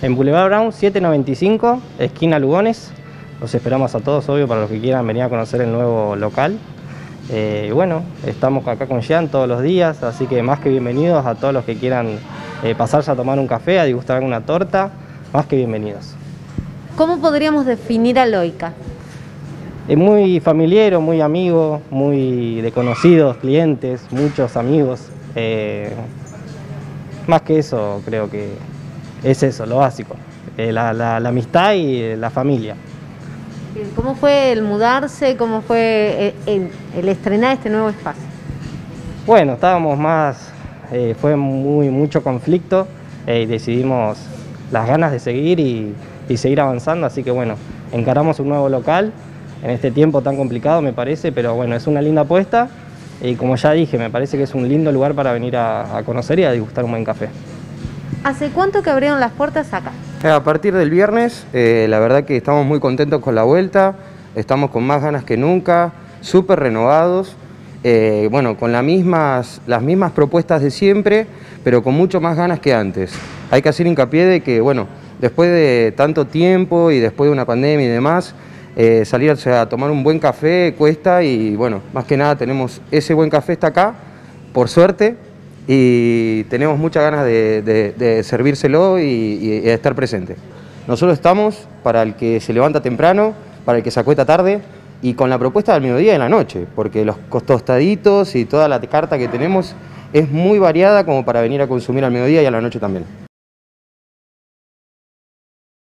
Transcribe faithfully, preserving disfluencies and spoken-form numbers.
En Boulevard Brown setecientos noventa y cinco, esquina Lugones. Los esperamos a todos, obvio, para los que quieran venir a conocer el nuevo local. Eh, y bueno, estamos acá con Jean todos los días, así que más que bienvenidos a todos los que quieran eh, pasarse a tomar un café, a degustar alguna torta, más que bienvenidos. ¿Cómo podríamos definir a Loika? Es muy familiar, muy amigo, muy de conocidos, clientes, muchos amigos. Eh, más que eso, creo que es eso, lo básico, eh, la, la, la amistad y la familia. ¿Cómo fue el mudarse? ¿Cómo fue el, el, el estrenar este nuevo espacio? Bueno, estábamos más, eh, fue muy, mucho conflicto eh, y decidimos las ganas de seguir y, y seguir avanzando, así que bueno, encaramos un nuevo local en este tiempo tan complicado, me parece, pero bueno, es una linda apuesta y como ya dije, me parece que es un lindo lugar para venir a, a conocer y a degustar un buen café. ¿Hace cuánto que abrieron las puertas acá? A partir del viernes, eh, la verdad que estamos muy contentos con la vuelta, estamos con más ganas que nunca, súper renovados, eh, bueno, con las mismas, las mismas propuestas de siempre, pero con mucho más ganas que antes. Hay que hacer hincapié de que, bueno, después de tanto tiempo y después de una pandemia y demás, eh, salirse a tomar un buen café cuesta y, bueno, más que nada tenemos ese buen café está acá, por suerte, y tenemos muchas ganas de, de, de servírselo y, y de estar presente. Nosotros estamos para el que se levanta temprano, para el que se acuesta tarde y con la propuesta del mediodía y de la noche, porque los tostaditos y toda la carta que tenemos es muy variada como para venir a consumir al mediodía y a la noche también.